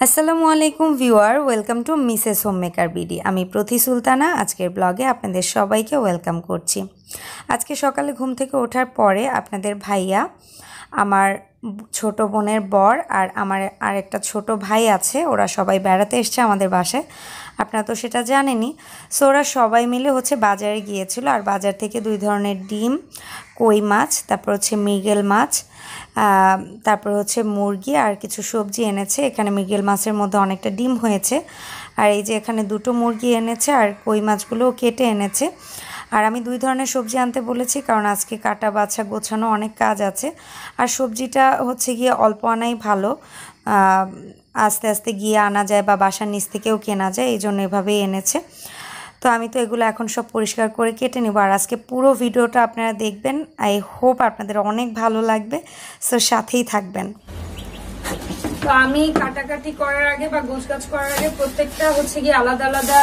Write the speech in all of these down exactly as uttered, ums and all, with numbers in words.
আসসালামু আলাইকুম viewer, welcome to Mrs homemaker BD. আমি প্রতি সুলতানা আজকের ব্লগে আপনাদের সবাইকে ওয়েলকাম করছি। আজকে সকালে ঘুম থেকে ওঠার পরে আপনাদের ভাইয়া, আমার ছোট বোনের বর আর আমার আরেকটা ছোট ভাই আছে, ওরা সবাই বেড়াতে এসছে আমাদের বাসায়। আপনারা তো সেটা জানেনই। সো ওরা সবাই মিলে হচ্ছে বাজারে গিয়েছিল, আর বাজার থেকে দুই ধরনের ডিম, কই মাছ, তারপর হচ্ছে মৃগেল মাছ, তারপর হচ্ছে মুরগি আর কিছু সবজি এনেছে। এখানে মৃগেল মাছের মধ্যে অনেকটা ডিম হয়েছে, আর এই যে এখানে দুটো মুরগি এনেছে আর কই মাছগুলোও কেটে এনেছে। আর আমি দুই ধরনের সবজি আনতে বলেছি, কারণ আজকে কাটা বাছা গোছানো অনেক কাজ আছে। আর সবজিটা হচ্ছে গিয়ে অল্প আনাই ভালো, আস্তে আস্তে গিয়ে আনা যায় বা বাসার নিচ থেকেও কেনা যায়, এই জন্য এভাবেই এনেছে। তো আমি তো এগুলো এখন সব পরিষ্কার করে কেটে নেব। আর আজকে পুরো ভিডিওটা আপনারা দেখবেন, আই হোপ আপনাদের অনেক ভালো লাগবে, সো সাথেই থাকবেন। তো আমি কাটাকাটি করার আগে বা গোছগাছ করার আগে প্রত্যেকটা হচ্ছে গিয়ে আলাদা আলাদা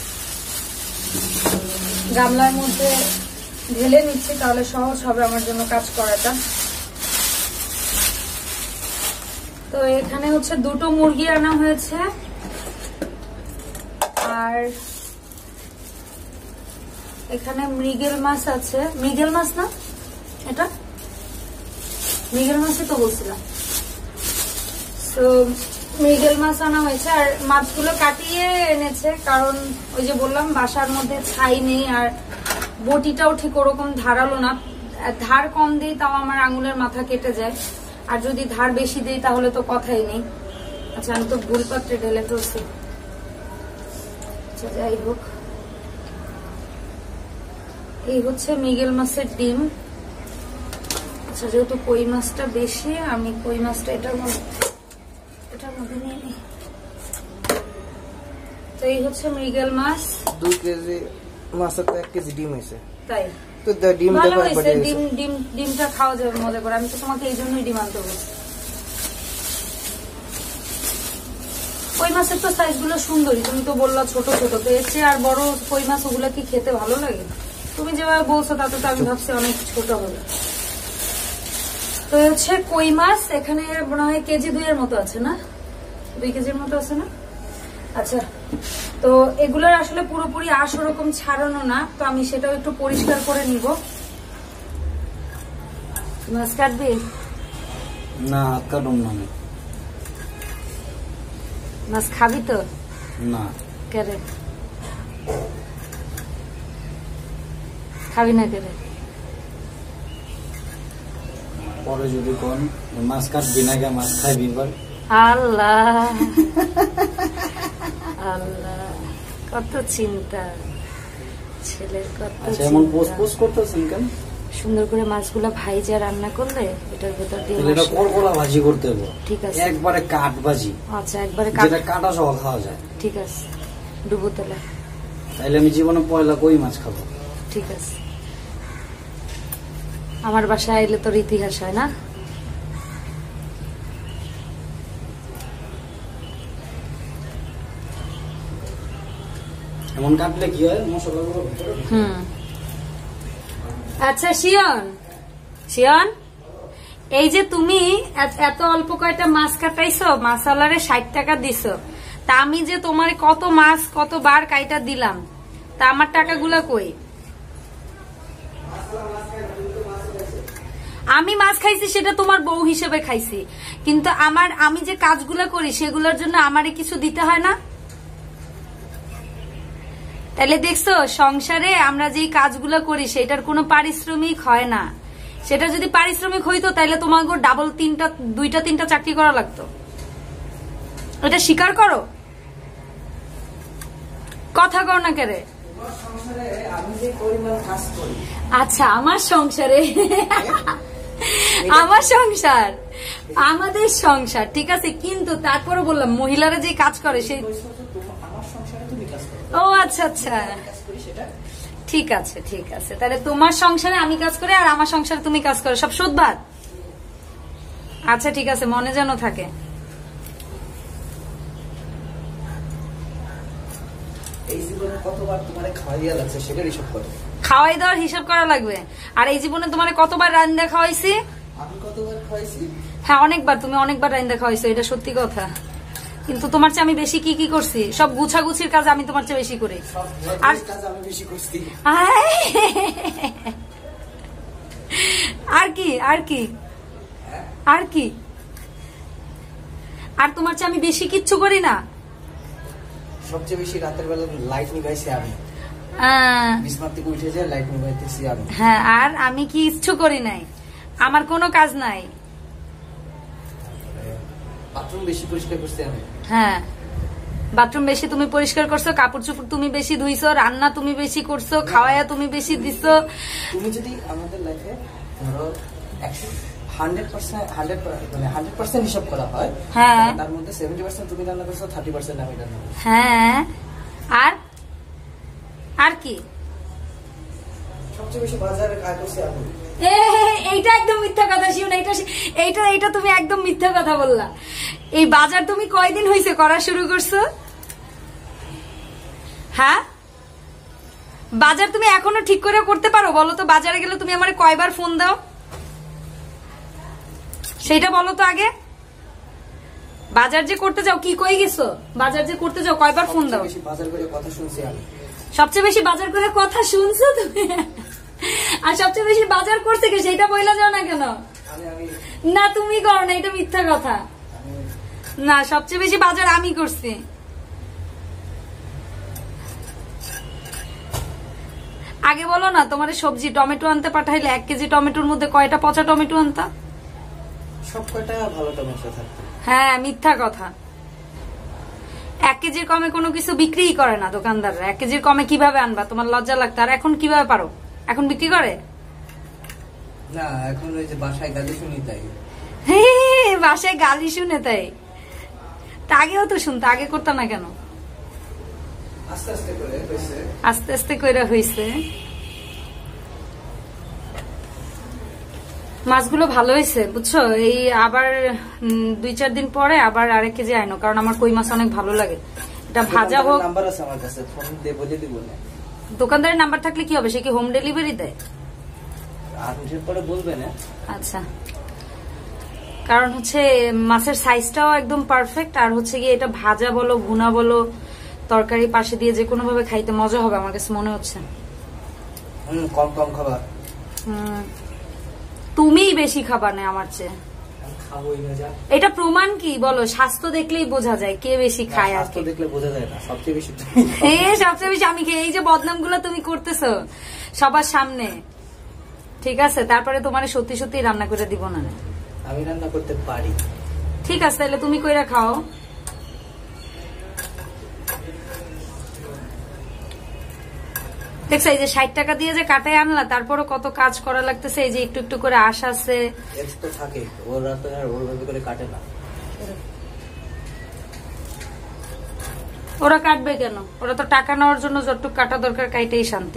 গামলার মধ্যে ঢেলে নিচ্ছি, তাহলে সহজ হবে আমার জন্য কাজ করাটা। তো এখানে হচ্ছে দুটো মুরগি আনা হয়েছে, আর এখানে মৃগেল মাছ আছে। মৃগেল মাছ না এটা? মৃগেল মাছই তো বলছিলাম। তো মৃগেল মাছ আনা হয়েছে, আর মাছগুলো কাটিয়ে এনেছে, কারণ ওই যে বললাম বাসার মধ্যে ছাই নেই, আর বটিটাও ঠিক ওরকম ধারালো না। ধার কম দিই তাও আমার আঙুলের মাথা কেটে যায়, আর যদি ধার বেশি দিই তাহলে তো কথাই নেই। আচ্ছা, আমি তো ভুল পাত্রে ঢেলে ফেলছি। আচ্ছা, যাই হোক, এই হচ্ছে মৃগেল মাছের ডিম। আচ্ছা, যেহেতু কই মাছটা বেশি, আমি কই মাছটা এটার মধ্যে এটার মধ্যে নিয়ে নিই। তো এই হচ্ছে মৃগেল মাছ। দুই কেজি মাছের তো এক কেজি ডিম হয়েছে, তাই তো ডিম ভালো হয়েছে। ডিম ডিম ডিমটা খাওয়া যাবে মজা করে। আমি তো তোমাকে এই জন্যই ডিম আনতে বলছি। কই মাছের তো সাইজ গুলো সুন্দরী, তুমি তো বললা ছোট ছোট, তো এর চেয়ে আর বড় কই মাছ ওগুলা কি খেতে ভালো লাগে? তুমি যেভাবে বলছো তাতে তো আমি ভাবছি অনেক ছোট হবে। তো হচ্ছে কই মাছ এখানে মনে হয় কেজি দুইয়ের মতো আছে না, দুই কেজির মতো আছে না? আচ্ছা, তো এগুলোর আসলে পুরোপুরি আঁশ ওরকম ছাড়ানো না, তো আমি সেটাও একটু পরিষ্কার করে নিব। মাছ কাটবি না? কাটুন না। মাছ খাবি তো না? কেরে খাবি না? কেরে পরে যদি কোন মাছ কাটবি না, কে মাছ খাইবি? আল্লাহ আল্লাহ, কত চিন্তা ছেলের, কত এমন পোস্ট করতেছেন কেন? সুন্দর করে মাছগুলা ভাইজা রান্না করলে এটার ভেতর দিয়ে এটা করকরা ভাজি করতে হবে। ঠিক আছে, একবারে কাট ভাজি। আচ্ছা, একবারে কাট, যেটা কাটা সহ খাওয়া যায়। ঠিক আছে, ডুবো তেলে। তাইলে আমি জীবনে পয়লা কই মাছ খাবো। ঠিক আছে, আমার বাসায় আইলে তোর ইতিহাস হয় না। এমন কাটলে কি হয় মশলাগুলো ভিতরে। হুম, আচ্ছা শিয়ন, শিয়ন, এই যে তুমি এত অল্প কয়টা মাছ কাটাইছো, মাছওয়ালারে ষাট টাকা দিছো, তা আমি যে তোমার কত মাছ কতবার কাইটা দিলাম, তা আমার টাকাগুলা কই? আমি মাছ খাইছি সেটা তোমার বউ হিসেবে খাইছি, কিন্তু আমার আমি যে কাজগুলা করি সেগুলোর জন্য আমারে কিছু দিতে হয় না? তাহলে দেখছো, সংসারে আমরা যে কাজগুলো করি সেটার কোনো পারিশ্রমিক হয় না। সেটা যদি পারিশ্রমিক হইতো তাহলে তোমাকে ডাবল তিনটা দুইটা তিনটা চাকরি করা লাগতো। এটা স্বীকার করো, কথা কর না কেরে। আচ্ছা, আমার সংসারে, আমার সংসার, আমাদের সংসার, ঠিক আছে, কিন্তু তারপরে বললাম মহিলারা যে কাজ করে সেই। ও আচ্ছা আচ্ছা, ঠিক আছে ঠিক আছে, তাহলে তোমার সংসারে আমি কাজ করি আর আমার সংসারে তুমি কাজ করো, সব সুদবাদ। আচ্ছা ঠিক আছে, মনে যেন থাকে। খাওয়াই দেওয়ার হিসাব করা লাগবে। আর এই জীবনে তোমার কতবার রান্না খাওয়াইছি? হ্যাঁ, অনেকবার, তুমি অনেকবার রান্না খাওয়াইছো, এটা সত্যি কথা। কিন্তু তোমার চেয়ে আমি বেশি কি কি করছি, সব গুছাগুছির কাজ আমি তোমার চেয়ে বেশি করি। আর আমি বেশি করছি। আর কি আর কি আর কি আর তোমার চেয়ে আমি বেশি কিচ্ছু করি না। সবচেয়ে বেশি রাতের বেলা লাইট নিভাইছি আমি, বিছানা থেকে উঠে যায় লাইট নিভাইতেছি আমি। হ্যাঁ, আর আমি কি কিচ্ছু করি নাই, আমার কোনো কাজ নাই। বাথরুম বেশি পরিষ্কার করছি আমি। হ্যাঁ, বাথরুম বেশি তুমি পরিষ্কার করছো, কাপড় চোপড় তুমি বেশি ধুইছো, রান্না তুমি বেশি করছো, খাওয়ায়া তুমি বেশি দিছো। তুমি যদি আমাদের লাইফে ধরো একশো হান্ড্রেড পার্সেন্ট হান্ড্রেড মানে হান্ড্রেড পার্সেন্ট হিসাব করা হয়, হ্যাঁ, তার মধ্যে সেভেন্টি পার্সেন্ট তুমি রান্না করছো, থার্টি পার্সেন্ট আমি রান্না করছি। হ্যাঁ, আর আর কি সবচেয়ে বেশি বাজারে কাজ করছি আমি। এইটা একদম মিথ্যা কথা শিও না, এইটা এইটা এইটা তুমি একদম মিথ্যা কথা বললা। এই বাজার তুমি কয়দিন হয়েছে করা শুরু করছো? হ্যাঁ, বাজার তুমি এখনো ঠিক করে করতে পারো? বলো তো, বাজারে গেলে তুমি আমার কয়বার ফোন দাও সেইটা বলো তো আগে। বাজার যে করতে যাও, কি কই গেছো? বাজার যে করতে যাও কয়বার ফোন দাও? বাজার করে কথা শুনছি আমি। সবচেয়ে বেশি বাজার করে কথা শুনছো তুমি? আর সবচেয়ে বেশি বাজার করছে কে সেটা বইলা যাও না কেন? না, তুমি করো না, এটা মিথ্যা কথা। না, সবচেয়ে বেশি বাজার আমি করছি। আগে বলো না, তোমার সবজি টমেটো আনতে পাঠাইলে এক কেজি টমেটোর মধ্যে কয়টা পচা টমেটো আনতা? সব কয়টা ভালো টমেটো থাকতো। হ্যাঁ, মিথ্যা কথা। এক কেজির কমে কোনো কিছু বিক্রি করে না দোকানদাররা। এক কেজির কমে কিভাবে আনবা? তোমার লজ্জা লাগতো। আর এখন কিভাবে পারো? এখন বিক্রি করে না, এখন ওই যে বাসায় গালি শুনি তাই। বাসায় গালি শুনে তাই? তা আগেও তো শুনতো, আগে করতো না কেন? আস্তে আস্তে করে হইছে, আস্তে আস্তে করে হইছে। মাছগুলো ভালো হয়েছে বুঝছো। এই আবার দুই চার দিন পরে আবার আরেক কেজি আইনো, কারণ আমার কই মাছ অনেক ভালো লাগে। এটা ভাজা হোক। নাম্বার আছে আমার কাছে, ফোন দিয়ে বলে দিব না। দোকানদারের নাম্বার থাকলে কি হবে? সে কি হোম ডেলিভারি দেয়? আসার পরে বলবে না। আচ্ছা, কারণ হচ্ছে মাছের সাইজটাও একদম পারফেক্ট, আর হচ্ছে গিয়ে এটা ভাজা বলো ভুনা বলো তরকারি পাশে দিয়ে যে কোনো ভাবে খাইতে মজা হবে আমার কাছে মনে হচ্ছে। হুম, কম কম খাবার। হুম, তুমিই বেশি খাবার না আমার চেয়ে। এটা প্রমাণ কি বলো? স্বাস্থ্য দেখলেই বোঝা যায় কে বেশি খায়। স্বাস্থ্য দেখলে বোঝা যায় না, সবচেয়ে বেশি সবচেয়ে বেশি আমি খেয়ে। এই যে বদনাম গুলো তুমি করতেছো সবার সামনে, ঠিক আছে? তারপরে তোমার সত্যি সত্যি রান্না করে দিব না। আমি রান্না করতে পারি। ঠিক আছে, তাহলে তুমি কইরা খাও। দেখছো এই যে ষাট টাকা দিয়ে যে কাটায় আনলা, তারপরও কত কাজ করা লাগতেছে। এই যে একটু একটু করে আশ আছে, থাকে ওরা তো আর ওরভাবে করে কাটে না। ওরা কাটবে কেন? ওরা তো টাকা নেওয়ার জন্য যতটুকু কাটা দরকার কাইটেই শান্তি।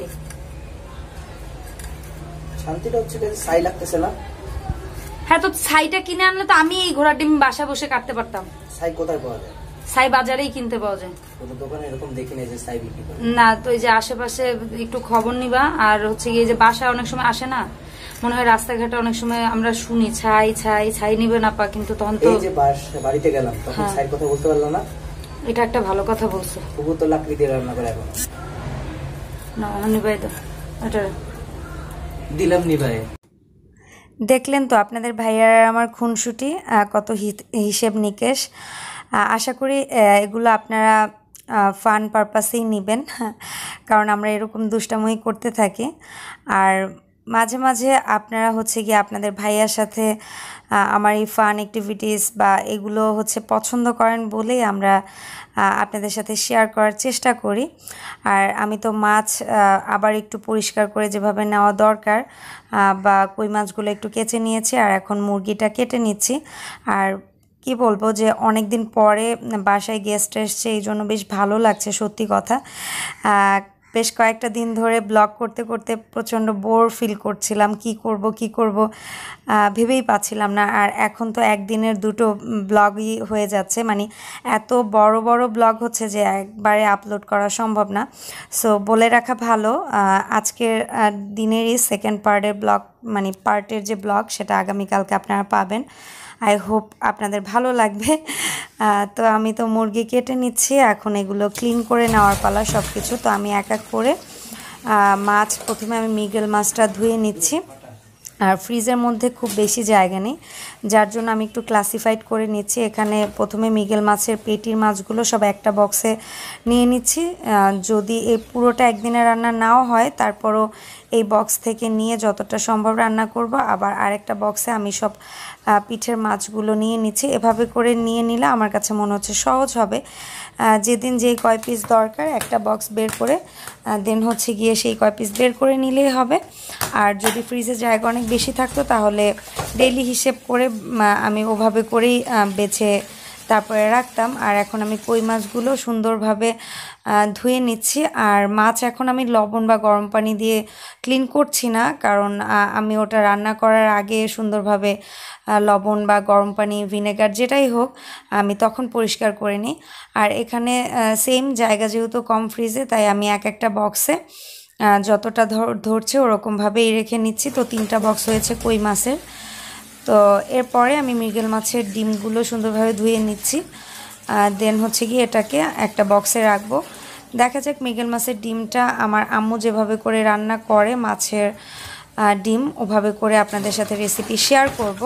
শান্তিটা হচ্ছে ছাই লাগতেছে না। হ্যাঁ, তো ছাইটা কিনে আনলে তো আমি এই ঘোড়া ডিম বাসা বসে কাটতে পারতাম। ছাই কোথায় পাওয়া যায়? ছাই বাজারেই কিনতে পাওয়া যায়। দোকানে এরকম দেখি না যে ছাই বিক্রি করে। না, তো এই যে আশেপাশে একটু খবর নিবা। আর হচ্ছে গিয়ে যে বাসা অনেক সময় আসে না, মনে হয় রাস্তাঘাটে অনেক সময় আমরা শুনি ছাই ছাই ছাই নিবে না পা, কিন্তু তখন তো এই যে বাড়িতে গেলাম তখন ছাই কথা বলতে পারলো না। এটা একটা ভালো কথা বলছো। তবু তো লাকড়ি দিয়ে রান্না করে এখন। না, নিবাই তো এটা দিলাম নিবাই। দেখলেন তো আপনাদের ভাইয়ার আমার খুনসুটি কত হিসেব নিকেশ। আশা করি এগুলো আপনারা ফান পারপাসেই নেবেন, কারণ আমরা এরকম দুষ্টাময়ী করতে থাকি। আর মাঝে মাঝে আপনারা হচ্ছে গিয়ে আপনাদের ভাইয়ার সাথে আমার এই ফান অ্যাক্টিভিটিস বা এগুলো হচ্ছে পছন্দ করেন বলেই আমরা আপনাদের সাথে শেয়ার করার চেষ্টা করি। আর আমি তো মাছ আবার একটু পরিষ্কার করে যেভাবে নেওয়া দরকার বা কই মাছগুলো একটু কেচে নিয়েছি, আর এখন মুরগিটা কেটে নিচ্ছি। আর কি বলবো যে অনেক দিন পরে বাসায় গেস্ট এসছে, এই জন্য বেশ ভালো লাগছে সত্যি কথা। বেশ কয়েকটা দিন ধরে ব্লগ করতে করতে প্রচণ্ড বোর ফিল করছিলাম, কি করব কি করব ভেবেই পাচ্ছিলাম না। আর এখন তো একদিনের দুটো ব্লগই হয়ে যাচ্ছে, মানে এত বড় বড় ব্লগ হচ্ছে যে একবারে আপলোড করা সম্ভব না। সো বলে রাখা ভালো, আজকের দিনেরই সেকেন্ড পার্টের ব্লগ, মানে পার্টের যে ব্লগ সেটা আগামীকালকে আপনারা পাবেন। আই হোপ আপনাদের ভালো লাগবে। তো আমি তো মুরগি কেটে নিচ্ছি, এখন এগুলো ক্লিন করে নেওয়ার পালা সব কিছু। তো আমি এক এক করে মাছ, প্রথমে আমি মৃগেল মাছটা ধুয়ে নিচ্ছি। আর ফ্রিজের মধ্যে খুব বেশি জায়গা নেই, যার জন্য আমি একটু ক্লাসিফাইড করে নিচ্ছি। এখানে প্রথমে মৃগেল মাছের পেটির মাছগুলো সব একটা বক্সে নিয়ে নিচ্ছি। যদি এই পুরোটা একদিনে রান্না নাও হয়, তারপরও এই বক্স থেকে নিয়ে যতটা সম্ভব রান্না করব। আবার আরেকটা বক্সে আমি সব পিঠের মাছগুলো নিয়ে নিচ্ছি। এভাবে করে নিয়ে নিলে আমার কাছে মনে হচ্ছে সহজ হবে। যেদিন যেই কয় পিস দরকার একটা বক্স বের করে দেন হচ্ছে গিয়ে সেই কয় পিস বের করে নিলেই হবে। আর যদি ফ্রিজে জায়গা অনেক বেশি থাকতো তাহলে ডেইলি হিসেব করে আমি ওভাবে করেই বেছে তারপরে রাখতাম। আর এখন আমি কই মাছগুলো সুন্দরভাবে ধুয়ে নিচ্ছি। আর মাছ এখন আমি লবণ বা গরম পানি দিয়ে ক্লিন করছি না, কারণ আমি ওটা রান্না করার আগে সুন্দরভাবে লবণ বা গরম পানি, ভিনেগার যেটাই হোক আমি তখন পরিষ্কার করে নিই। আর এখানে সেম জায়গা যেহেতু কম ফ্রিজে, তাই আমি এক একটা বক্সে যতটা ধরছে ওরকমভাবেই রেখে নিচ্ছি। তো তিনটা বক্স হয়েছে কই মাছের। তো এরপরে আমি মৃগেল মাছের ডিমগুলো সুন্দরভাবে ধুয়ে নিচ্ছি। দেন হচ্ছে কি এটাকে একটা বক্সে রাখবো। দেখা যাক মৃগেল মাছের ডিমটা আমার আম্মু যেভাবে করে রান্না করে মাছের ডিম, ওভাবে করে আপনাদের সাথে রেসিপি শেয়ার করব।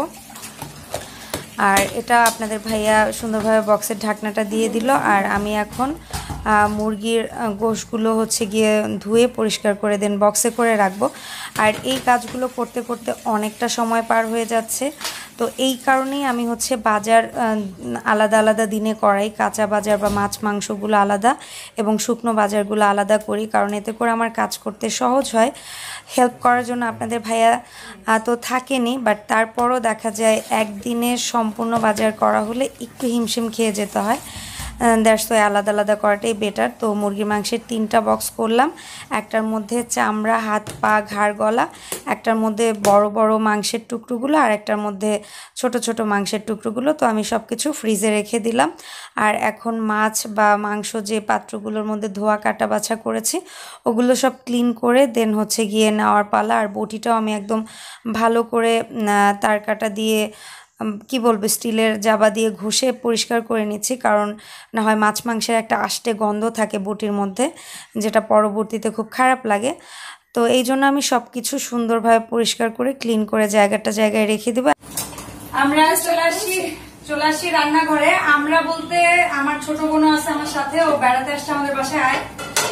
আর এটা আপনাদের ভাইয়া সুন্দরভাবে বক্সের ঢাকনাটা দিয়ে দিল। আর আমি এখন মুরগির গোশগুলো হচ্ছে গিয়ে ধুয়ে পরিষ্কার করে দেন বক্সে করে রাখবো। আর এই কাজগুলো করতে করতে অনেকটা সময় পার হয়ে যাচ্ছে। তো এই কারণেই আমি হচ্ছে বাজার আলাদা আলাদা দিনে করাই, কাঁচা বাজার বা মাছ মাংসগুলো আলাদা এবং শুকনো বাজারগুলো আলাদা করি, কারণ এতে করে আমার কাজ করতে সহজ হয়। হেল্প করার জন্য আপনাদের ভাইয়া তো থাকেনি, বাট তারপরও দেখা যায় একদিনে সম্পূর্ণ বাজার করা হলে একটু হিমশিম খেয়ে যেতে হয়। দ্যাটস ওয়াই আলাদা আলাদা করাটাই বেটার। তো মুরগির মাংসের তিনটা বক্স করলাম, একটার মধ্যে চামড়া, হাত পা, ঘাড়, গলা, একটার মধ্যে বড় বড় মাংসের টুকরোগুলো আর একটার মধ্যে ছোট ছোট মাংসের টুকরোগুলো। তো আমি সব কিছু ফ্রিজে রেখে দিলাম। আর এখন মাছ বা মাংস যে পাত্রগুলোর মধ্যে ধোয়া কাটা বাছা করেছি ওগুলো সব ক্লিন করে দেন হচ্ছে গিয়ে নেওয়ার পালা। আর বটিটাও আমি একদম ভালো করে তার কাটা দিয়ে কি বলবো স্টিলের জাবা দিয়ে ঘষে পরিষ্কার করে নিচ্ছি, কারণ না হয় মাছ মাংসের একটা আষ্টে গন্ধ থাকে বটির মধ্যে, যেটা পরবর্তীতে খুব খারাপ লাগে। তো এই জন্য আমি সব কিছু সুন্দরভাবে পরিষ্কার করে ক্লিন করে জায়গাটা জায়গায় রেখে দেবো। আমরা চলে আসি চলে আসি রান্নাঘরে। আমরা বলতে আমার ছোট বোনও আছে আমার সাথে, ও বেড়াতে আসছে আমাদের বাসায়। আয়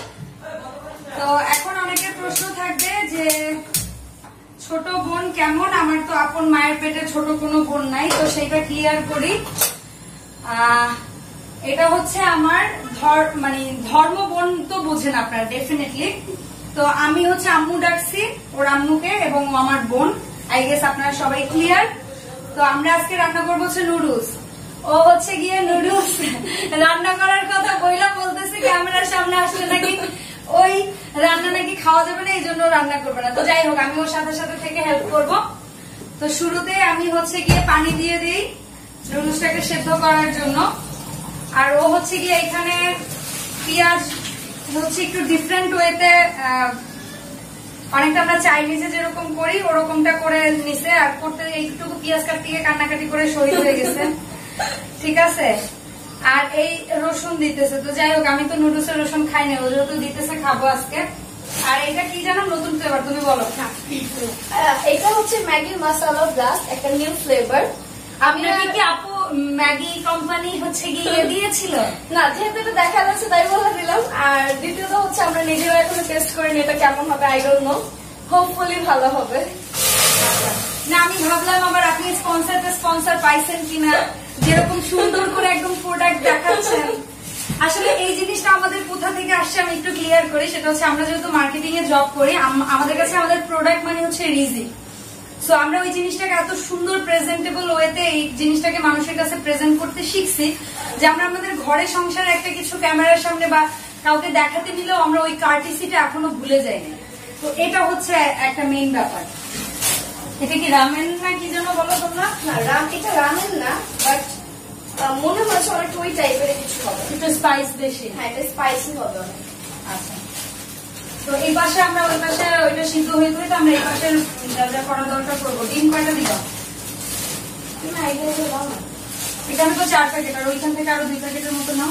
তো এখন অনেকের প্রশ্ন থাকবে যে ছোট বোন কেমন, আমার তো আপন মায়ের পেটে ছোট কোনো বোন নাই, তো সেইটা ক্লিয়ার করি। এটা হচ্ছে আমার মানে ধর্ম বোন তো বোঝেন আপনারা ডেফিনেটলি। তো আমি হচ্ছে আম্মু ডাকছি ওর আম্মুকে, এবং আমার বোন, আই গেস আপনারা সবাই ক্লিয়ার। তো আমরা আজকে রান্না করবো হচ্ছে নুডলস। ও হচ্ছে গিয়ে নুডলস রান্না করার কথা বইলা বলতেছে ক্যামেরার সামনে আসলে নাকি ওই রান্না নাকি খাওয়া যাবে না, এই জন্য রান্না করবে না। তো যাই হোক আমি ওর সাথে সাথে থেকে হেল্প করব। তো শুরুতে আমি হচ্ছে গিয়ে পানি দিয়ে দিই নুডলসটাকে সেদ্ধ করার জন্য। আর ও হচ্ছে গিয়ে এখানে পেঁয়াজ হচ্ছে একটু ডিফারেন্ট ওয়েতে, অনেকটা আমরা চাইনিজে যেরকম করি ওরকমটা করে নিছে। আর করতে একটুকু পেঁয়াজ কাটতে গিয়ে কান্নাকাটি করে শহীদ হয়ে গেছে, ঠিক আছে। আর এই রসুন দিতেছে। তো যাই হোক আমি তো নুডলসের রসুন খাই না, ও যেহেতু দিতেছে খাবো আজকে। আর এটা কি জানো নতুন ফ্লেভার, তুমি বলো। এটা হচ্ছে ম্যাগি মশলা প্লাস একটা নিউ ফ্লেভার। আপনাকে কি আপু ম্যাগি কোম্পানি হচ্ছে গিয়ে দিয়েছিল? না, যেহেতু এটা দেখা যাচ্ছে তাই বলে দিলাম। আর দ্বিতীয়ত হচ্ছে আমরা নিজেরা এখনো টেস্ট করিনি এটা কেমন হবে, আই ডোন্ট নো, হোপফুলি ভালো হবে। না আমি ভাবলাম আবার আপনি স্পন্সর স্পন্সর পাইছেন কিনা, যেরকম সুন্দর করে একদম প্রোডাক্ট দেখাচ্ছেন। আসলে এই জিনিসটা আমাদের কোথা থেকে আসছে আমি একটু ক্লিয়ার করি। সেটা হচ্ছে আমরা যেহেতু মার্কেটিং এ জব করি, আমাদের কাছে আমাদের প্রোডাক্ট মানে হচ্ছে রিজি। সো আমরা ওই জিনিসটাকে এত সুন্দর প্রেজেন্টেবল ওয়েতে এই জিনিসটাকে মানুষের কাছে প্রেজেন্ট করতে শিখছি যে আমরা আমাদের ঘরে সংসারে একটা কিছু ক্যামেরার সামনে বা কাউকে দেখাতে নিলেও আমরা ওই কার্টিসিটা এখনো ভুলে যাইনি। তো এটা হচ্ছে একটা মেইন ব্যাপার। এটা কি রামেন না কি যেন বলো তোমরা? না রাম এটা রামেন না, বাট মনে হচ্ছে অনেক ওই টাইপের কিছু হবে, একটু স্পাইস বেশি। হ্যাঁ এটা স্পাইসি হবে অনেক। আচ্ছা তো এই পাশে আমরা ওই পাশে ওইটা সিদ্ধ হয়ে গেলে তো আমরা এই পাশে যা যা করা দরকার করবো। ডিম কয়টা দিবা? না এগুলো তো দাও না। এখানে তো চার প্যাকেট, আর ওইখান থেকে আরো দুই প্যাকেটের মতো নাও।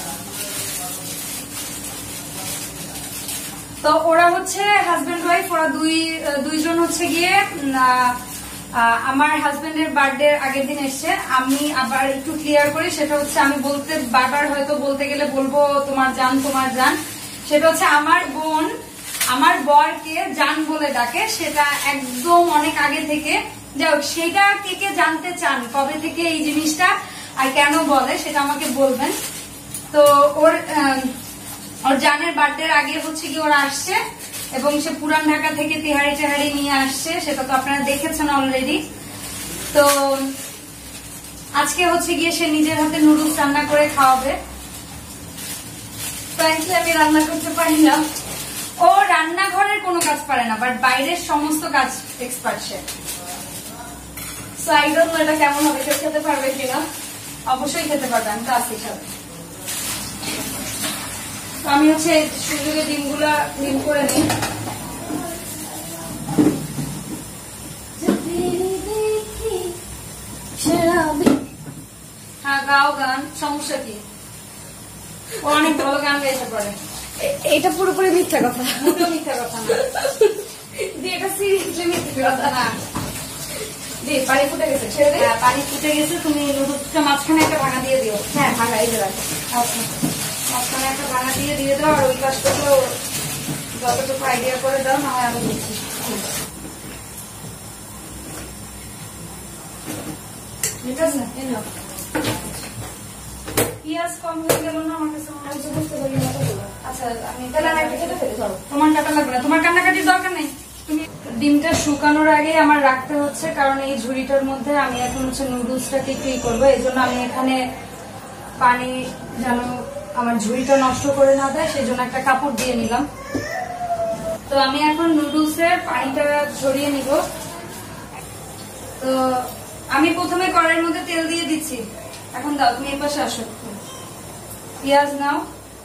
তো ওরা হচ্ছে হাজবেন্ড ওয়াইফ, ওরা দুই দুইজন হচ্ছে গিয়ে আমার হাজবেন্ডের বার্থডে আগের দিন এসছে। আমি আবার একটু ক্লিয়ার করি, সেটা হচ্ছে আমি বলতে বারবার হয়তো বলতে গেলে বলবো তোমার জান তোমার জান, সেটা হচ্ছে আমার বোন আমার বরকে জান বলে ডাকে, সেটা একদম অনেক আগে থেকে। যাই হোক, সেটা কে কে জানতে চান কবে থেকে এই জিনিসটা আর কেন বলে সেটা আমাকে বলবেন। তো ওর ওর জানের বার্থডে আগে হচ্ছে কি ওরা আসছে, এবং সে পুরান ঢাকা থেকে তেহারি টেহারি নিয়ে আসছে, সেটা তো আপনারা দেখেছেন অলরেডি। তো আজকে হচ্ছে গিয়ে সে নিজের হাতে নুডলস রান্না করে খাওয়াবে। ফ্র্যাঙ্কলি আমি রান্না করতে পারি না। ও রান্নাঘরের কোনো কাজ পারে না, বাট বাইরের সমস্ত কাজ এক্সপার্ট সে। সো আই ডোন্ট নো এটা কেমন হবে, কেউ খেতে পারবে কিনা। অবশ্যই খেতে পারবে, আমি তো আছি সাথে। আমি হচ্ছে সুযোগে ডিমগুলা ডিম করে নিই। হ্যাঁ গাও গান, সমস্যা কি? ও অনেক ভালো গান গাইতে পারে। এটা পুরোপুরি মিথ্যা কথা, মোটেও মিথ্যা কথা না। এটা সিরিয়াসলি মিথ্যা কথা না, দি পানি ফুটে গেছে, ছেড়ে দে। হ্যাঁ পানি ফুটে গেছে, তুমি নুডলসটা মাঝখানে একটা ভাঙা দিয়ে দিও। হ্যাঁ ভাঙা এই যে রাখো। আচ্ছা, মাঝখানে একটা ভাঙা দিয়ে দিয়ে দাও, আর ওই পাশটাকেও যতটুকু আইডিয়া করে দাও, না হয় আমি দিচ্ছি। ঠিক আছে, এই নাও। পেঁয়াজ কম হয়ে গেল না আমার কাছে মনে হচ্ছে, বুঝতে পারি না। আচ্ছা আমি তাহলে আমি একটা কেটে ফেলে ধরো। তোমার কাটা লাগবে না, তোমার কান্নাকাটির দরকার নেই। তুমি ডিমটা শুকানোর আগে আমার রাখতে হচ্ছে, কারণ এই ঝুড়িটার মধ্যে আমি এখন হচ্ছে নুডলসটাকে একটু ই করবো, এই জন্য আমি এখানে পানি যেন আমার ঝুড়িটা নষ্ট করে না দেয় সেই জন্য একটা কাপড় দিয়ে নিলাম। তো আমি এখন নুডলসের পানিটা ঝরিয়ে নিব। তো আমি প্রথমে কড়াইয়ের মধ্যে তেল দিয়ে দিচ্ছি। এখন দাও, তুমি এই পাশে আসো। পেঁয়াজ নাও।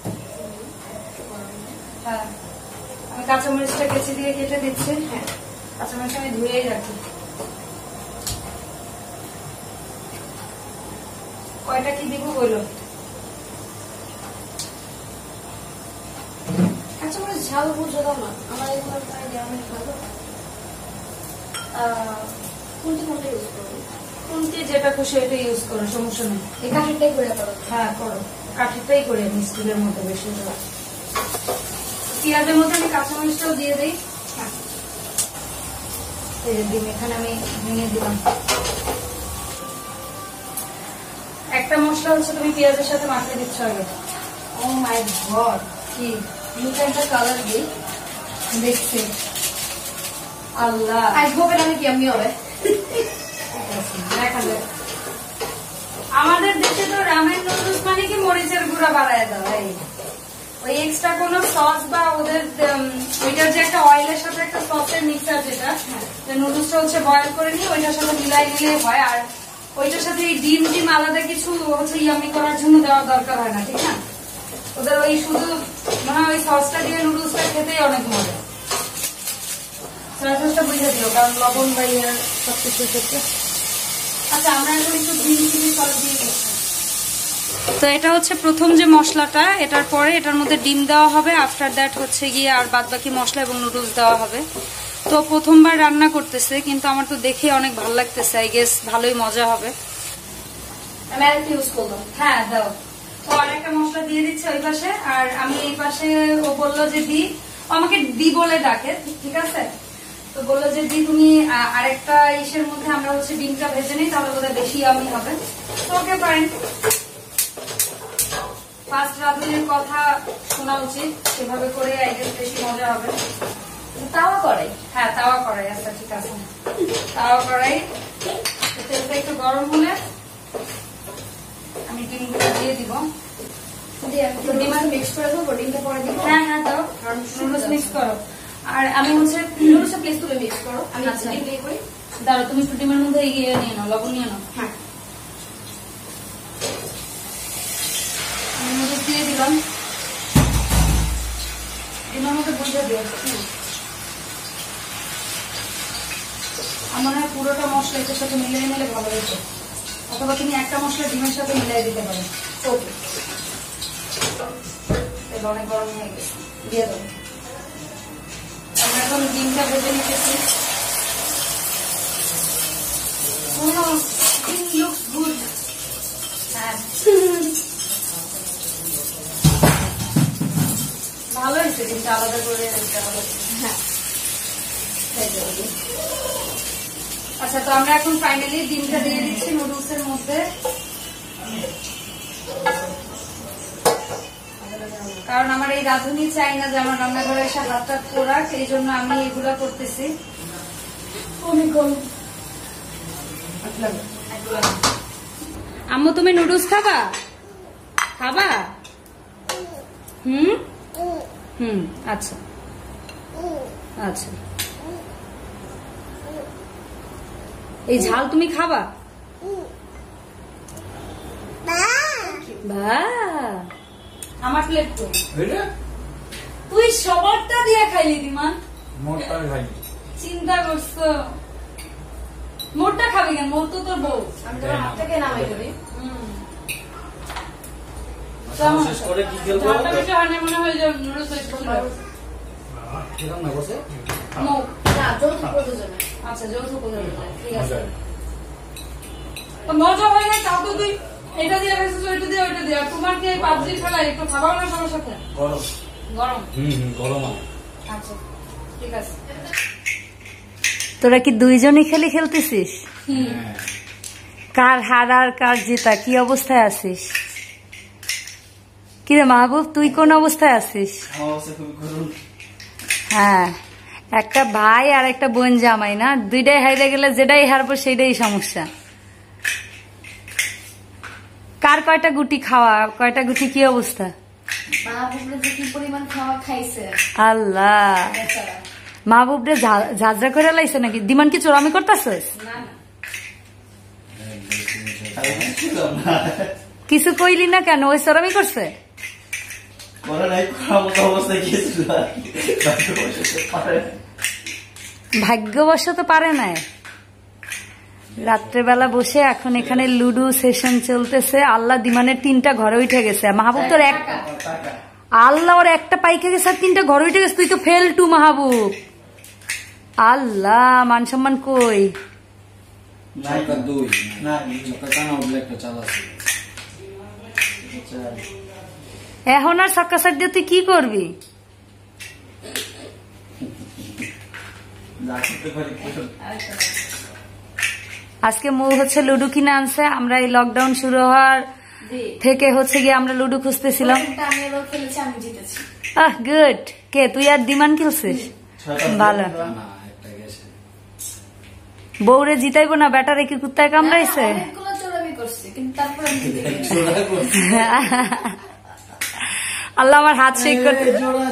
হ্যাঁ, আমি কাঁচামরিচটা কেচি দিয়ে কেটে দিচ্ছি। হ্যাঁ, কাঁচামরিচ আমি ধুয়েই রাখি। কয়টা কি দিব বলো? কাঁচামরিচ ঝাল বুঝে দাও না, আমার এগুলো আমি খাবো। কোনটি কোনটা ইউজ করবো? কোনটি যেটা খুশি এটা ইউজ করো, সমস্যা নেই। এই কাঠিটাই করে করো। হ্যাঁ করো, কাঠিটাই করে আমি স্টিলের মতো বেশি। পেঁয়াজের মধ্যে আমি কাঁচামরিচটাও দিয়ে দিই। হ্যাঁ, এই যে ডিম এখানে আমি ভেঙে দিলাম। একটা মশলা হচ্ছে তুমি পেঁয়াজের সাথে মাখিয়ে দিচ্ছ আগে। ও মাই গড, কি নিচে একটা কালার দিই দেখছি? আল্লাহ, আই হোপ এটা আমি কেমনি হবে। দেখা যায়। আমাদের দেশে তো রামেন নুডলস মানে কি মরিচের গুঁড়া বাড়ায় দেওয়া, ওই এক্সট্রা কোন সস বা ওদের ওইটার যে একটা অয়েলের সাথে একটা সসের মিক্সার, যেটা নুডলসটা হচ্ছে বয়েল করে নিয়ে ওইটার সাথে মিলাই নিলে হয়। আর ওইটার সাথে এই ডিম ডিম আলাদা কিছু হচ্ছে ইয়ামি করার জন্য দেওয়ার দরকার হয় না, ঠিক না? ওদের ওই শুধু মানে ওই সসটা দিয়ে নুডলসটা খেতেই অনেক মজা। সসটা বুঝে দিও, কারণ লবণ বা ইয়ে সবকিছুর ক্ষেত্রে। আচ্ছা, আমরা এখন একটু গ্রিন চিলি সস দিয়ে দিচ্ছি। তো এটা হচ্ছে প্রথম যে মশলাটা, এটার পরে এটার মধ্যে ডিম দেওয়া হবে। আফটার দ্যাট হচ্ছে গিয়ে আর বাদ বাকি মশলা এবং নুডলস দেওয়া হবে। তো প্রথমবার রান্না করতেছে, কিন্তু আমার তো দেখে অনেক ভালো লাগতেছে। আই গেস ভালোই মজা হবে। আমি আর কি ইউজ করবো? হ্যাঁ দাও। ও আরেকটা মশলা দিয়ে দিচ্ছে ওই পাশে, আর আমি এই পাশে ও বললো যে দি, আমাকে দি বলে ডাকে, ঠিক আছে? তো বললো যে দি তুমি আরেকটা ইসের মধ্যে আমরা হচ্ছে ডিমটা ভেজে নিই, তাহলে বোধহয় বেশি আমি হবে। তো ওকে পারেন, ফার্স্ট রাঁধুনির কথা শোনা উচিত, সেভাবে করে আই গেস বেশি মজা হবে। তাওয়া করাই? হ্যাঁ তাওয়া করাই। আচ্ছা ঠিক আছে, তাওয়া করাই। তেলটা একটু গরম হলে আমি ডিমগুলো দিয়ে দিব। ডিম আমি মিক্স করে দেবো, ডিমটা পরে দিব। হ্যাঁ হ্যাঁ দাও, নুডলস মিক্স করো। আর আমি হচ্ছে নুডলসটা প্লিজ তুমি মিক্স করো, আমি আচ্ছা ডিম দিয়ে করি। দাঁড়ো, তুমি একটু ডিমের মধ্যে ইয়ে নিয়ে নাও, লবণ নিয়ে নাও। হ্যাঁ, আমি নুডলস দিয়ে দিলাম। ডিমের মধ্যে বুঝে দিও। আমার মনে হয় পুরোটা মশলা এটার সাথে মিলিয়ে নিলে ভালো হয়েছে। অথবা তুমি একটা মশলা ডিমের সাথে মিলাই দিতে পারো। ওকে, অনেক গরম হয়ে গেছে, দিয়ে দেবো। আমরা এখন ডিমটা ভেজে নিতেছি। ভালো হয়েছে ডিমটা আলাদা করে দিতে হবে। হ্যাঁ, আচ্ছা, তো আমরা এখন ফাইনালি ডিমটা দিয়ে দিচ্ছি নুডলস এর মধ্যে, কারণ আমার এই রাঁধুনি চাই না যে আমার রান্নাঘরে এসে হাতটা পোড়াক, এই জন্য আমি এগুলা করতেছি। আম্মু তুমি নুডলস খাবা? খাবা? হুম হুম আচ্ছা আচ্ছা, এই ঝাল তুমি খাবা? বা আমার প্লেট তো তুই সবারটা দিয়ে খাইলি দিমান, চিন্তা করছো? মোরটা খাবি কেন? মোর তো তোর বউ, আমি তোর হাত থেকে নামাই করি। মনে হয় যে আচ্ছা যৌথ প্রযোজনা, ঠিক আছে। মজা হয় না তাও তো তুই এটা দিয়ে রেখেছিস, ওইটা দিয়ে ওইটা দিয়ে। তোমার কি পাবজি খেলা একটু খাবার না সবার সাথে? গরম গরম গরম আচ্ছা ঠিক আছে। তোরা কি দুইজনই খেলে খেলতেছিস? কার হার আর কার জেতা, কি অবস্থায় আছিস? কিরে মাহবুব, তুই কোন অবস্থায় আছিস? হ্যাঁ, একটা ভাই আর একটা বোন জামাই না, দুইটাই হাইরে গেলে যেটাই হারবো সেটাই সমস্যা। কার কয়টা গুটি খাওয়া, কয়টা গুটি কি অবস্থা? আল্লাহ, মাহবুবরে ঝাঁঝরা করে লাইছে নাকি? দিমান কি চোরামি করতেছিস? কিছু কইলি না কেন? ওই চোরামি করছে? ভাগ্যবশত পারে নাই। রাত্রেবেলা বসে এখন এখানে লুডো সেশন চলতেছে। আল্লাহ দিমানের তিনটা ঘরে উঠে গেছে। মাহবুব তোর এক, আল্লাহ ওর একটা পাইকে গেছে আর তিনটা ঘরে উঠে গেছে। তুই তো ফেল টু মাহবুব। আল্লাহ, মান সম্মান কই? এখন আর ছক্কা সাইড দিয়ে তুই কি করবি? আজকে মৌ হচ্ছে লুডো কিনে আনছে। আমরা এই লকডাউন শুরু হওয়ার থেকে হচ্ছে গিয়ে আমরা লুডো খুঁজতেছিলাম। আহ গুড। কে তুই আর দিমান খেলছিস? ভালো। বউরে জিতাইবো না, ব্যাটারে কি কুত্তায় কামড়াইছে? আল্লাহ আমার হাত শেক করতে।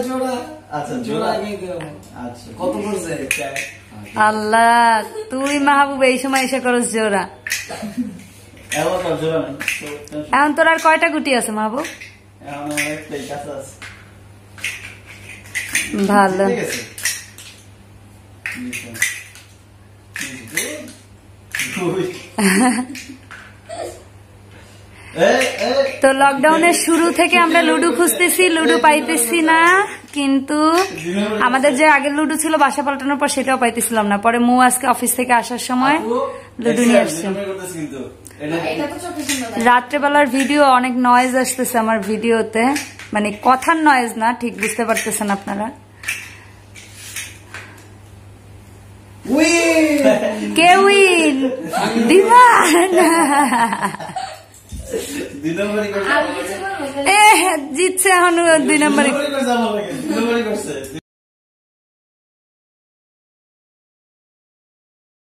আল্লাহ, তুই মাহবুব এই সময় এসে করস জোরা। এখন তোর আর কয়টা গুটি আছে মাহবুব? ভালো। তো লকডাউনের শুরু থেকে আমরা লুডো খুঁজতেছি, লুডো পাইতেছি না। কিন্তু আমাদের যে আগের লুডো ছিল বাসা পাল্টানোর পর সেটাও পাইতেছিলাম না। পরে মু আজকে অফিস থেকে আসার সময় লুডো নিয়ে আসছে। রাত্রেবেলার ভিডিও অনেক নয়েজ আসতেছে আমার ভিডিওতে, মানে কথার নয়েজ না, ঠিক বুঝতে পারতেছেন আপনারা। কে উইন? দিমান। জিতছে এখন দুই নম্বরে।